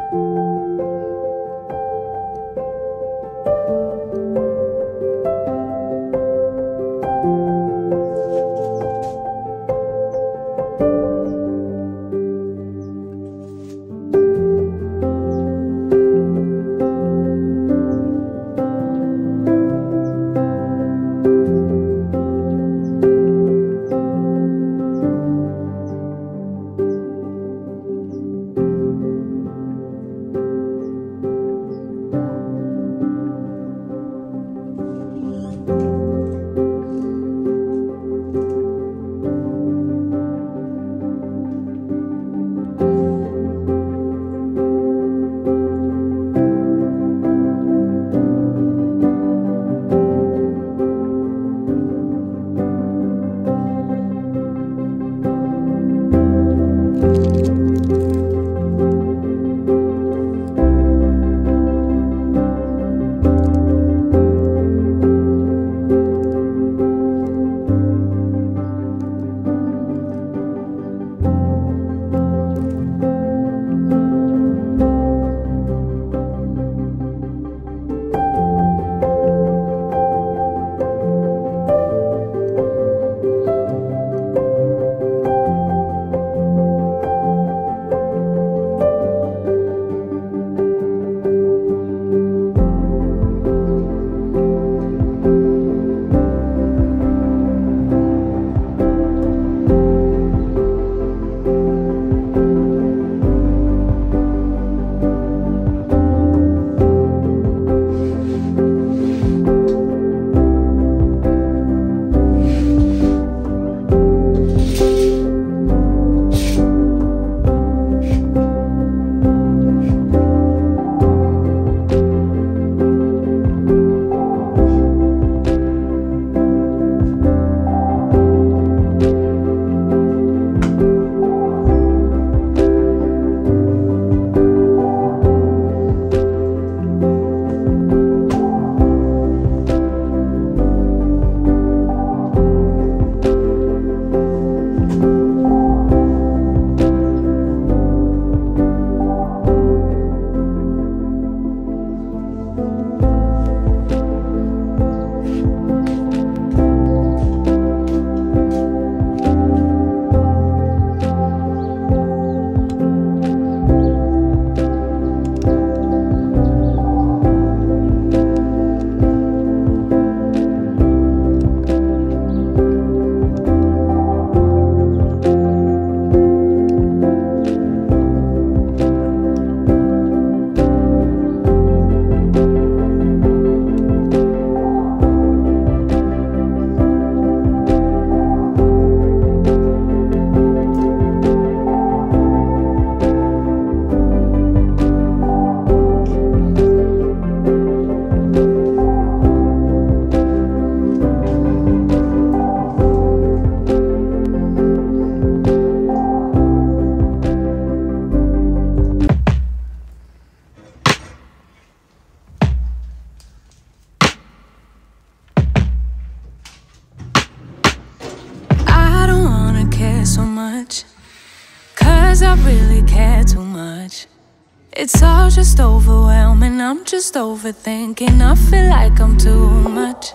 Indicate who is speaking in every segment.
Speaker 1: It's all just overwhelming, I'm just overthinking. I feel like I'm too much.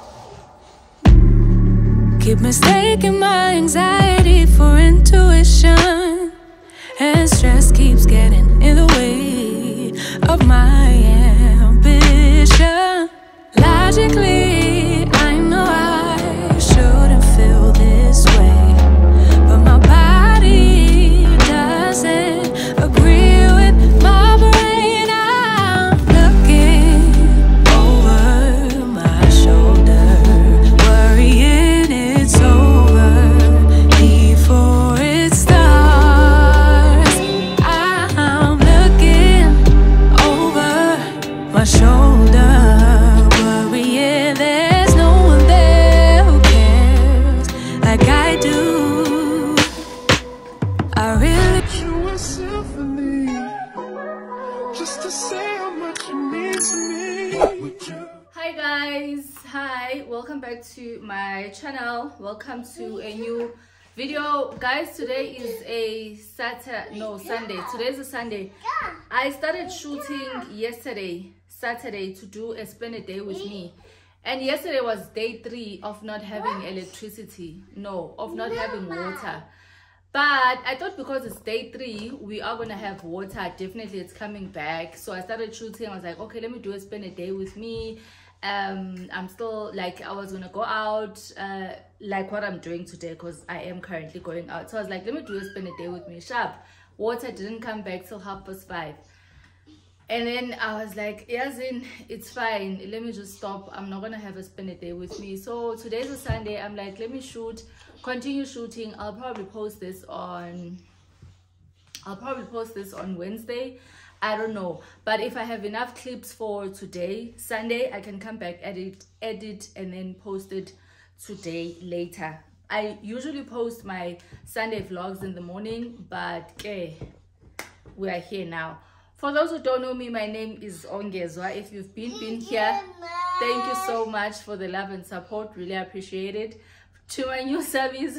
Speaker 1: Keep mistaking my anxiety for intuition, and stress keeps getting in the way of my ambition. Logically, I know I shouldn't feel this way, but my body doesn't agree with my brain. I'm looking over my shoulder, worrying it's over before it starts. I'm looking over my shoulder, worrying there's no one there who cares like I do. I really
Speaker 2: you a symphony, just to say how much you mean to me. Would you?
Speaker 3: Hi guys, hi, welcome back to my channel. Welcome to a new video, guys. Today is a Sunday. Today's a Sunday. I started shooting yesterday, Saturday, to do a spend a day with me, and yesterday was day 3 of not having electricity, of not having water. But I thought because it's day 3, we are gonna have water. Definitely it's coming back. So I started shooting. I was like, okay, let me do a spend a day with me. I'm still like, I was gonna go out like what I'm doing today, because I am currently going out. So I was like, let me do a spend a day with me. Sharp. Water didn't come back till 5:30. And then I was like, Yazin, it's fine, let me just stop. I'm not gonna have a spend a day with me. So today's a Sunday. I'm like, let me continue shooting. I'll probably post this on Wednesday. I don't know, but if I have enough clips for today, Sunday, I can come back, edit and then post it today later. I usually post my Sunday vlogs in the morning, but okay, we are here now. For those who don't know me, my name is Ongezwa. If you've been here, thank you so much for the love and support. Really appreciate it. To my new subbies,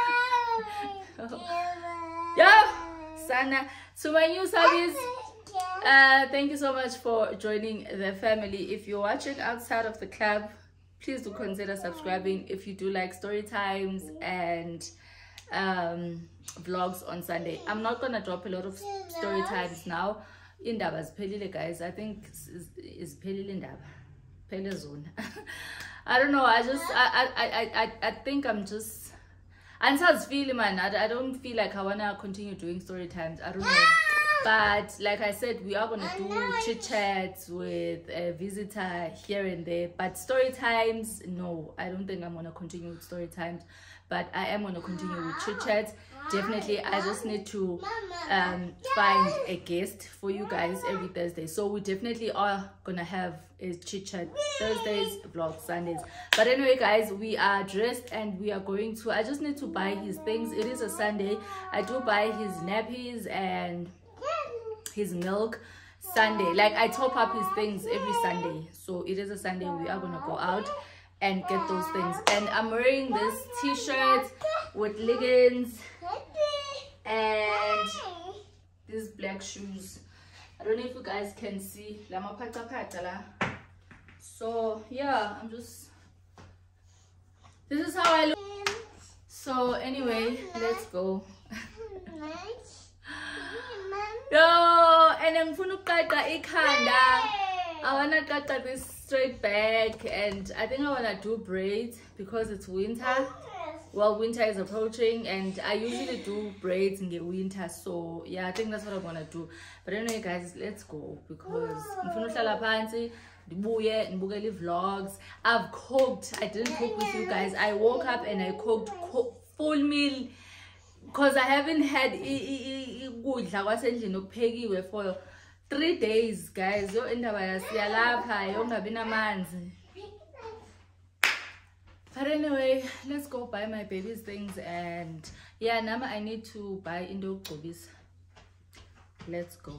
Speaker 3: yeah, Sana. To my new subbies, thank you so much for joining the family. If you're watching outside of the club, please do consider subscribing. If you do like story times and vlogs on Sunday, I'm not gonna drop a lot of story times now. Indaba ziphelile, guys. I think is pelile indaba, pele zone. I don't know. I think I'm just, and so it's feeling, man. I don't feel like I wanna continue doing story times. I don't know. But like I said, we are gonna do chit chats with a visitor here and there. But story times, no, I don't think I'm gonna continue with story times. But I am gonna continue with chit chats. Definitely, I just need to find a guest for you guys every Thursday. So we definitely are gonna have a chit chat Thursdays, vlog Sundays. But anyway, guys, we are dressed and we are going to, I just need to buy his things. It is a Sunday. I do buy his nappies and his milk Sunday. Like, I top up his things every Sunday. So it is a Sunday. We are gonna go out and get those things. And I'm wearing this t-shirt with leggings and these black shoes. I don't know if you guys can see. So yeah, I'm just, this is how I look. So anyway, let's go. Yo, and I'm gonna cut I wanna cut this straight back, and I think I wanna do braids because it's winter. Well, winter is approaching, and I usually do braids in the winter. So yeah, I think that's what I'm gonna do. But anyway, guys, let's go, because I'm gonna vlogs. I've cooked. I didn't cook with you guys. I woke up and I cooked full meal, because I haven't had for 3 days, guys. Yo indaba yasiyalapha yongabi namanzi. But anyway, let's go buy my baby's things. And yeah, now I need to buy Indo Kobis. Let's go.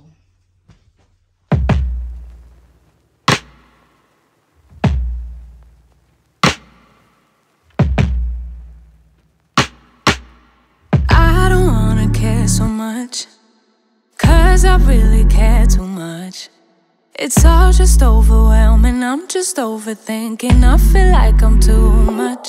Speaker 1: I don't wanna care so much, 'cause I really care too much. It's all just overwhelming, I'm just overthinking. I feel like I'm too much.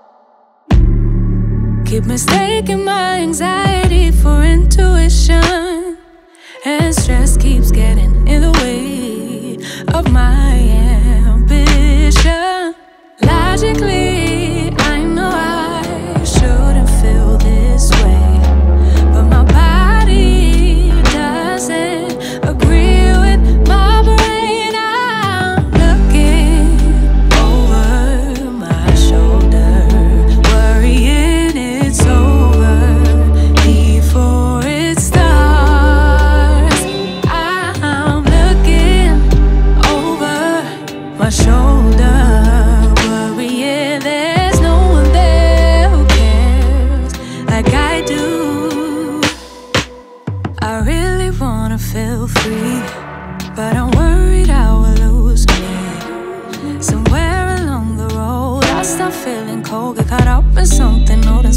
Speaker 1: Keep mistaking my anxiety for intuition, and stress keeps getting in the way of my ambition. Logically, I know I shouldn't feel this way, but my body doesn't agree with my brain. I'm looking over my shoulder, worrying it's over before it starts. I'm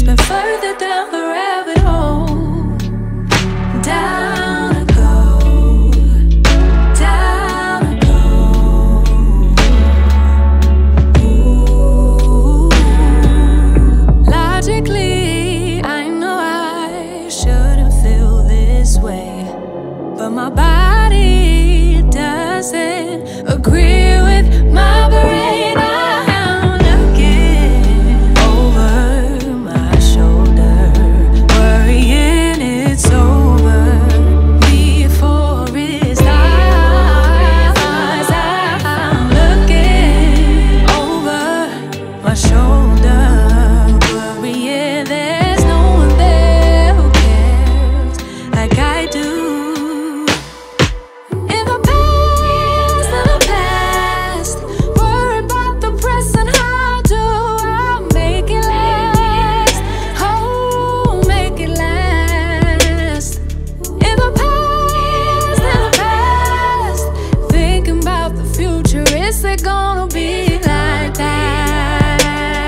Speaker 1: been further down the rabbit hole. Down I go, down I go. Ooh. Logically, I know I shouldn't feel this way, but my body doesn't agree with my brain. I'm looking over my shoulder, worrying it's over before it starts. I'm looking over my shoulder, worrying there's no one there who cares like I do. In the past, worry about the present. How do I make it last? Oh, make it last. In the past, thinking about the future. Is it gonna be like that?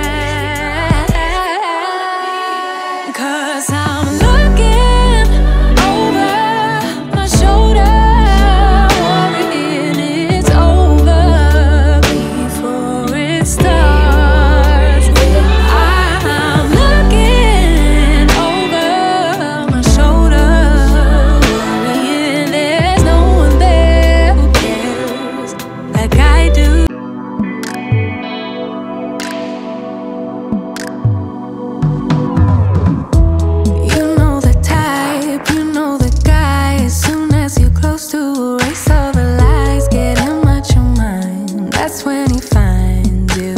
Speaker 1: 'Cause I'm looking over my shoulder, worrying it's over before it starts. I'm looking over my shoulder, worrying there's no one there who cares like I do. You know the type, you know the guy. As soon as you're close to erase all the lies, get him out your mind. That's when he finds you.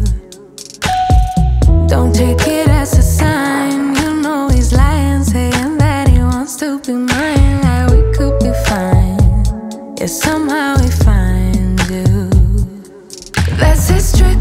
Speaker 1: Don't take it as a sign. You know he's lying, saying that he wants to be mine. Like we could be fine, yeah, somehow he finds you. That's his trick.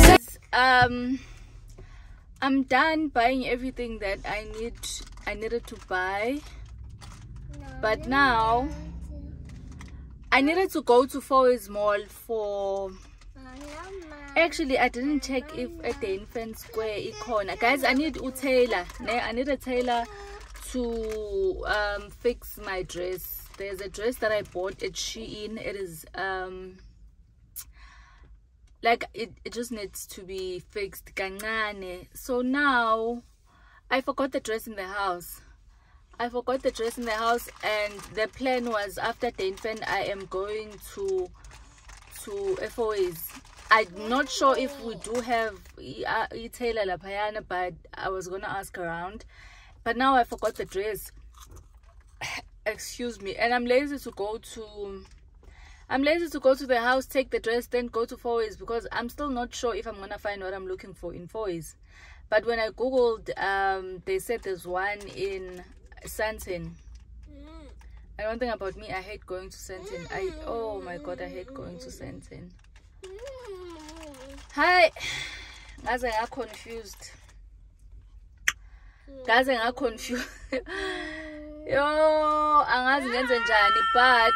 Speaker 3: I'm done buying everything that I needed to buy, but now I needed to go to Fourways Mall for. Actually, I didn't check if at the Infant Square corner, guys. I need a tailor. I need a tailor to fix my dress. There's a dress that I bought at Shein. It is like it just needs to be fixed kancane. So now I forgot the dress in the house. And the plan was after the infant I am going to FOAs. I'm not sure if we do have a tailor lapayana, but I was gonna ask around. But now I forgot the dress. Excuse me. And I'm lazy to go to the house, take the dress, then go to Fourways, because I'm still not sure if I'm gonna find what I'm looking for in Fourways. But when I googled, they said there's one in Sandton. And one thing about me, I hate going to Sandton. Oh my god, I hate going to Sandton. Hi, guys, I got confused. Yo, angazi ngenze njani, but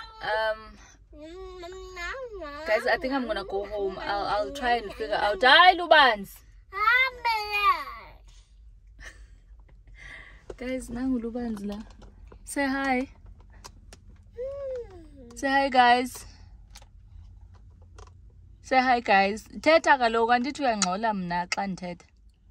Speaker 3: guys, I think I'm gonna go home. I'll try and figure out. Hi, Lubans. Guys, nangu Lubans la. Say hi. Say hi, guys. Say hi, guys. Thetha kaloku andithi uyangxola mna xa ndithetha.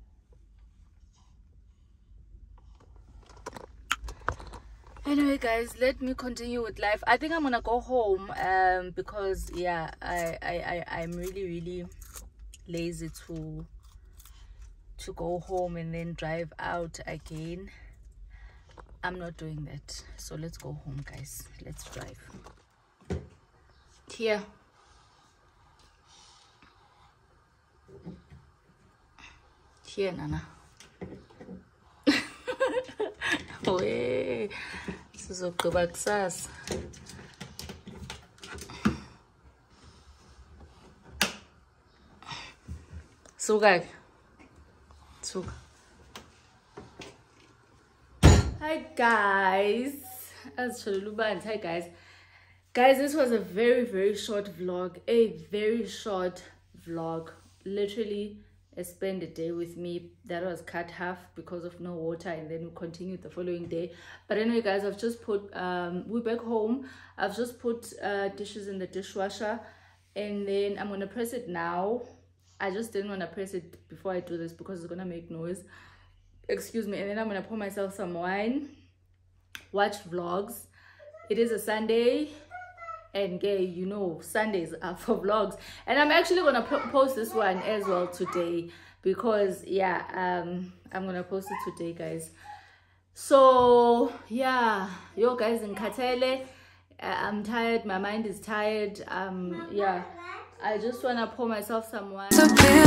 Speaker 3: Anyway, guys, let me continue with life. I think I'm gonna go home because yeah, I'm really lazy to go home and then drive out again. I'm not doing that. So let's go home, guys. Let's drive. Here. Here, Nana. Wey, sizogqiba kusasa. Suka. Hi guys. Hi guys. Guys, this was a very short vlog. Literally spend a day with me. That was cut half because of no water, and then we continued the following day. But anyway guys, I've just put we're back home. I've just put dishes in the dishwasher, and then I'm gonna press it now. I just didn't want to press it before I do this because it's gonna make noise, excuse me. And then I'm gonna pour myself some wine, watch vlogs. It is a Sunday, and gay, you know, Sundays are for vlogs, and I'm actually gonna post this one as well today because yeah, I'm gonna post it today guys. So yeah, yo guys, in Katele, I'm tired, my mind is tired. Yeah, I just wanna pour myself some wine.
Speaker 1: To be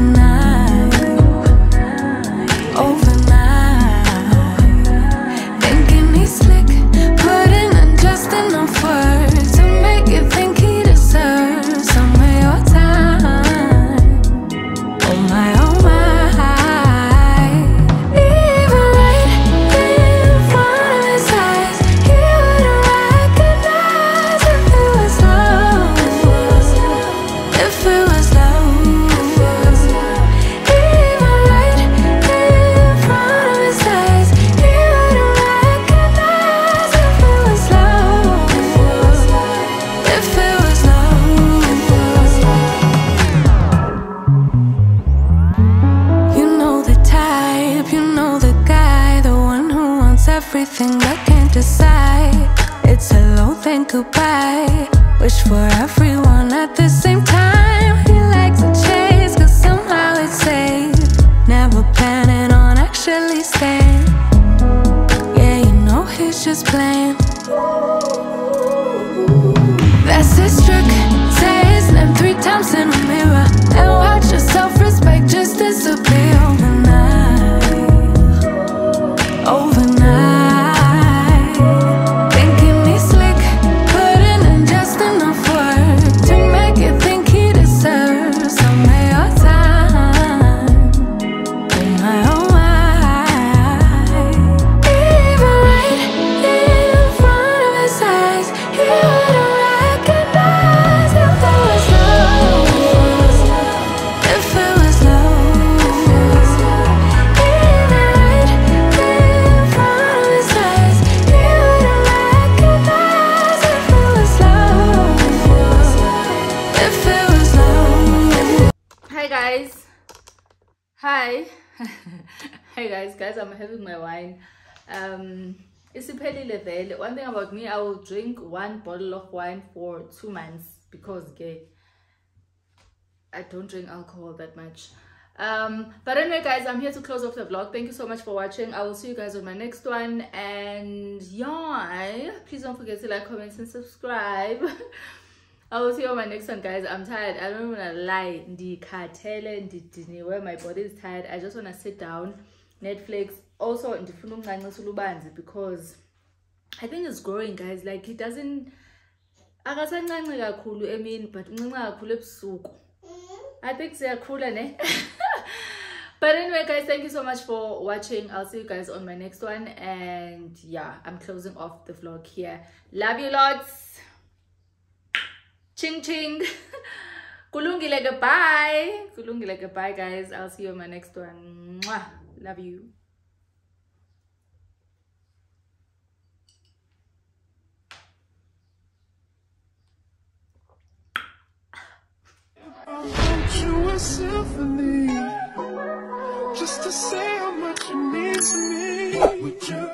Speaker 1: overnight, thinking he's slick, putting in just enough words to make you think he deserves some of your time. Oh my, oh my. Even right in front of his eyes, he wouldn't recognize if it was love. If it was love. Even right in front of his eyes, he wouldn't recognize if it was love. If it was love. You know the type, you know the guy, the one who wants everything but can't decide. It's hello, then goodbye. Wish for everyone at the same time. He likes to chase, cause somehow it's safe. Never planning on actually staying. Yeah, you know he's just playing. That's his trick. Say his name 3 times in a mirror, and watch your self-respect just disappear overnight. Overnight, thinking he's slick, putting in just enough work to make you think he deserves some of your time. Oh my, oh my. Even right in front of his eyes, he wouldn't recognize if there was love. If it was love. Even right in front of his eyes, he wouldn't recognize if it was love. If it was love.
Speaker 3: Hi guys. Hi. Hi guys, I'm having my wine. Isiphelile vele. One thing about me, I will drink 1 bottle of wine for 2 months because gay, I don't drink alcohol that much. But anyway guys, I'm here to close off the vlog. Thank you so much for watching. I will see you guys on my next one, and yeah, please don't forget to like, comment and subscribe. I will see you on my next one guys. I'm tired, I don't wanna lie. Where my body is tired. I just wanna sit down, Netflix. Also because I think it's growing guys. Like it doesn't, but I think they are cooler, ne? But anyway guys, thank you so much for watching. I'll see you guys on my next one, and yeah, I'm closing off the vlog here. Love you lots. Ching ching. Kulungile goodbye. Kulungile goodbye guys. I'll see you on my next one. Mwah. Love you.
Speaker 2: I wrote you a symphony just to say how much you mean to me. Would you